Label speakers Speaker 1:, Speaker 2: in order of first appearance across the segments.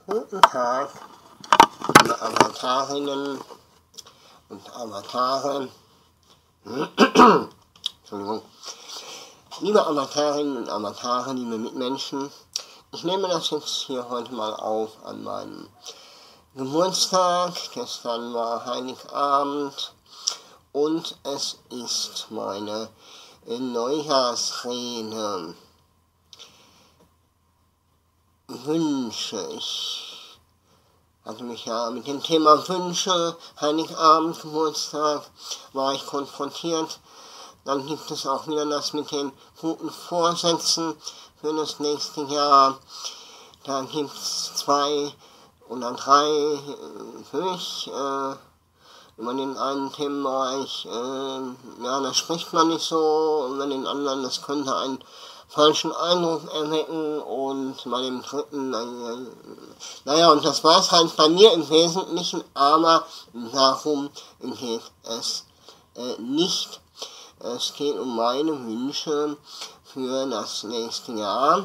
Speaker 1: Guten Tag, liebe Avatarinnen und Avatare. Entschuldigung. Liebe Avatarinnen und Avatare, liebe Mitmenschen, ich nehme das jetzt hier heute mal auf an meinem Geburtstag. Gestern war Heiligabend und es ist meine Neujahrsrede. Wünsche. Ich hatte mich ja mit dem Thema Wünsche, Heiligabend, Geburtstag, war ich konfrontiert. Dann gibt es auch wieder das mit den guten Vorsätzen für das nächste Jahr. Da gibt es 2 oder 3 für mich. Über den einen Themenbereich, ja, da spricht man nicht so, und bei den anderen, das könnte einen falschen Eindruck erwecken, und bei dem dritten, naja, und das war es halt bei mir im Wesentlichen, aber darum geht es nicht. Es geht um meine Wünsche für das nächste Jahr,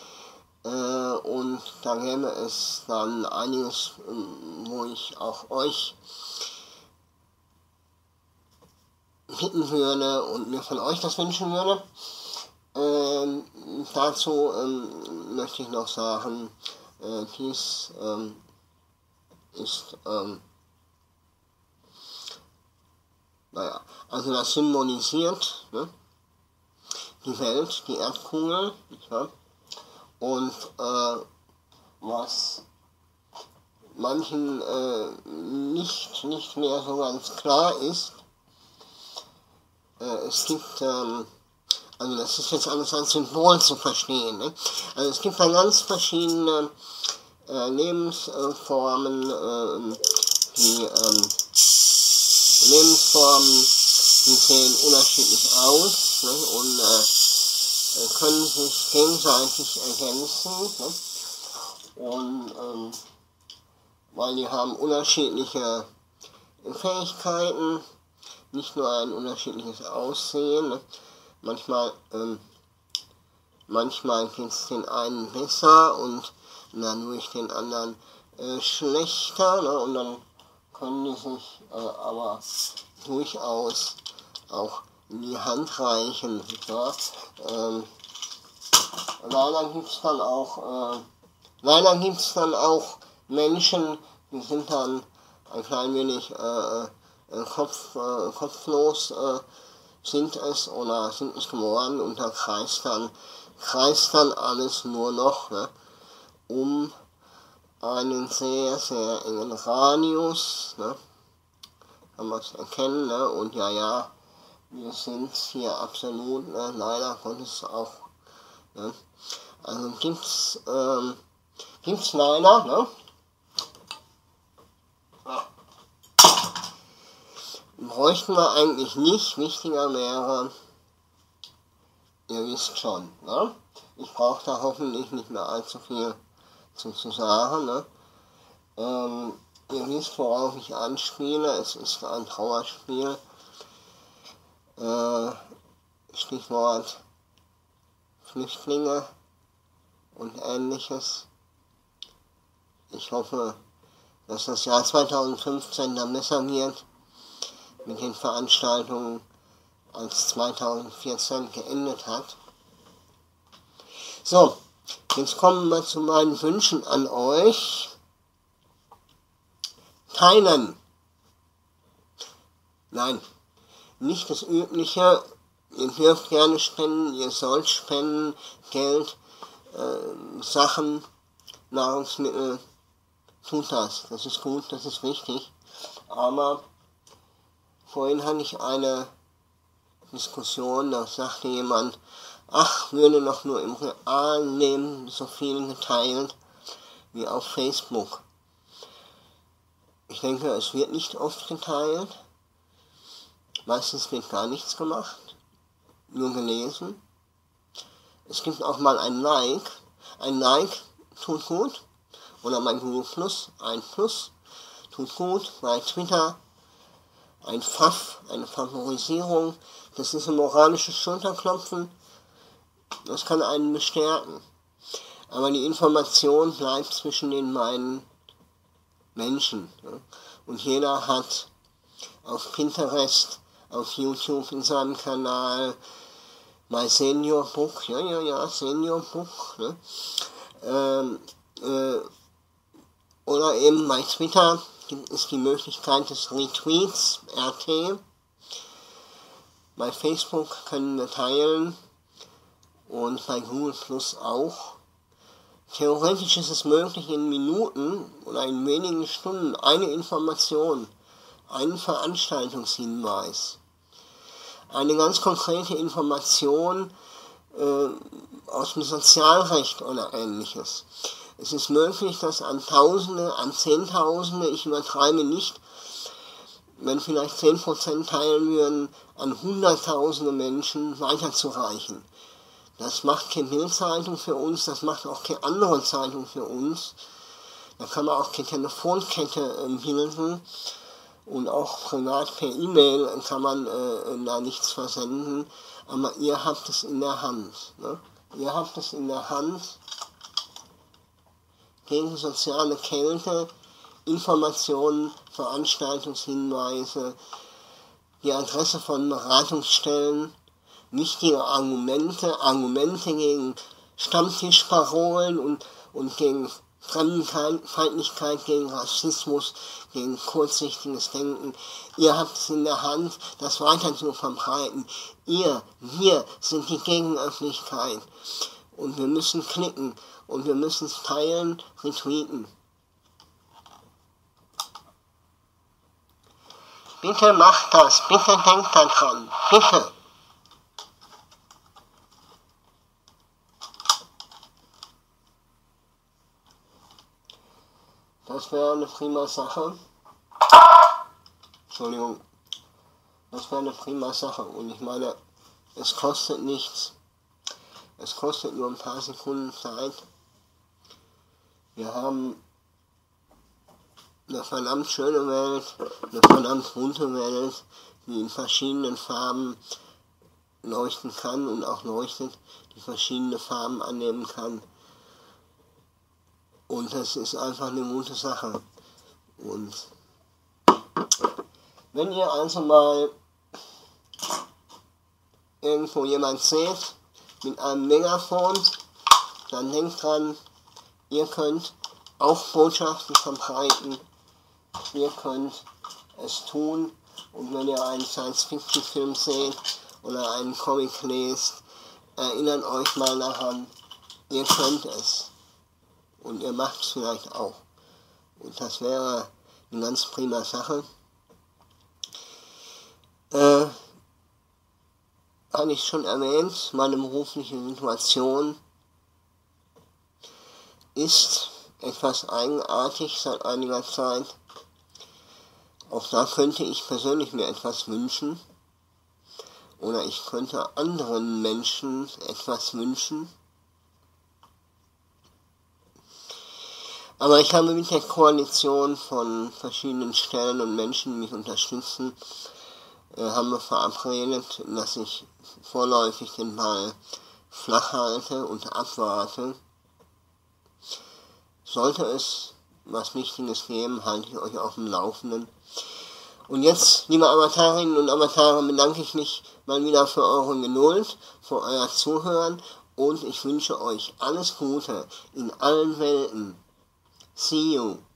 Speaker 1: und da gäbe es dann einiges, wo ich auch euch bitten würde und mir von euch das wünschen würde. Dazu möchte ich noch sagen, dies ist, naja, also das symbolisiert, ne, die Welt, die Erdkugel, ja, und was manchen nicht mehr so ganz klar ist, es gibt, also das ist jetzt alles als Symbol zu verstehen, ne? Also es gibt da ganz verschiedene Lebensformen, die sehen unterschiedlich aus, ne? Und können sich gegenseitig ergänzen, ne? Und weil die haben unterschiedliche Fähigkeiten, nicht nur ein unterschiedliches Aussehen, ne? Manchmal geht es den einen besser und dadurch den anderen schlechter, ne? Und dann können die sich aber durchaus auch in die Hand reichen. Ja? Leider gibt es dann auch Menschen, die sind dann ein klein wenig kopflos, sind es geworden, und da kreist dann alles nur noch, ne, um einen sehr, sehr engen Radius, ne, kann man es erkennen, ne, und ja, wir sind hier absolut, ne, leider Gottes auch, ne, also gibt's leider, ne, bräuchten wir eigentlich nicht. Wichtiger wäre, ihr wisst schon, ne? Ich brauche da hoffentlich nicht mehr allzu viel zu sagen, ne? Ihr wisst, worauf ich anspiele. Es ist ein Trauerspiel. Stichwort Flüchtlinge und Ähnliches. Ich hoffe, dass das Jahr 2015 dann besser wird mit den Veranstaltungen, als 2014 geendet hat. So, jetzt kommen wir zu meinen Wünschen an euch. Teilen. Nein, nicht das Übliche. Ihr dürft gerne spenden, ihr sollt spenden, Geld, Sachen, Nahrungsmittel. Tut das. Das ist gut, das ist wichtig. Aber vorhin hatte ich eine Diskussion, da sagte jemand, ach, würde doch nur im realen Leben so viel geteilt wie auf Facebook. Ich denke, es wird nicht oft geteilt. Meistens wird gar nichts gemacht, nur gelesen. Es gibt auch mal ein Like. Ein Like tut gut. Oder mein Google Plus, ein Plus, tut gut. Bei Twitter ein Pfaff, eine Favorisierung, das ist ein moralisches Schulterklopfen, das kann einen bestärken. Aber die Information bleibt zwischen den beiden Menschen. Ja. Und jeder hat auf Pinterest, auf YouTube in seinem Kanal, My Senior Book, Senior Book, ne? Oder eben bei Twitter gibt es die Möglichkeit des Retweets, RT. Bei Facebook können wir teilen und bei Google Plus auch. Theoretisch ist es möglich, in Minuten oder in wenigen Stunden eine Information, einen Veranstaltungshinweis, eine ganz konkrete Information aus dem Sozialrecht oder Ähnliches. Es ist möglich, das an Tausende, an Zehntausende, ich übertreibe nicht, wenn vielleicht 10% teilen würden, an Hunderttausende Menschen weiterzureichen. Das macht keine Bildzeitung für uns, das macht auch keine andere Zeitung für uns. Da kann man auch keine Telefonkette bilden und auch privat per E-Mail kann man da nichts versenden. Aber ihr habt es in der Hand. Ne? Ihr habt es in der Hand, gegen soziale Kälte, Informationen, Veranstaltungshinweise, die Adresse von Beratungsstellen, wichtige Argumente gegen Stammtischparolen und gegen Fremdenfeindlichkeit, gegen Rassismus, gegen kurzsichtiges Denken. Ihr habt es in der Hand, das weiter zu verbreiten. Wir sind die Gegenöffentlichkeit. Und wir müssen klicken und wir müssen es teilen, retweeten. Bitte macht das, bitte denkt daran, bitte. Das wäre eine prima Sache. Entschuldigung. Das wäre eine prima Sache. Und ich meine, es kostet nichts. Es kostet nur ein paar Sekunden Zeit. Wir haben eine verdammt schöne Welt, eine verdammt bunte Welt, die in verschiedenen Farben leuchten kann und auch leuchtet, die verschiedene Farben annehmen kann. Und das ist einfach eine gute Sache. Und wenn ihr also mal irgendwo jemand seht mit einem Megafon, dann denkt dran, ihr könnt auch Botschaften verbreiten, ihr könnt es tun. Und wenn ihr einen Science-Fiction-Film seht oder einen Comic lest, erinnert euch mal daran, ihr könnt es. Und ihr macht es vielleicht auch. Und das wäre eine ganz prima Sache. Habe ich schon erwähnt, meine berufliche Situation ist etwas eigenartig seit einiger Zeit. Auch da könnte ich persönlich mir etwas wünschen. Oder ich könnte anderen Menschen etwas wünschen. Aber ich habe mit der Koalition von verschiedenen Stellen und Menschen, die mich unterstützen, haben wir verabredet, dass ich vorläufig den Ball flach halte und abwarte. Sollte es was Wichtiges geben, halte ich euch auf dem Laufenden. Und jetzt, liebe Avatarinnen und Avatare, bedanke ich mich mal wieder für eure Geduld, für euer Zuhören und ich wünsche euch alles Gute in allen Welten. See you.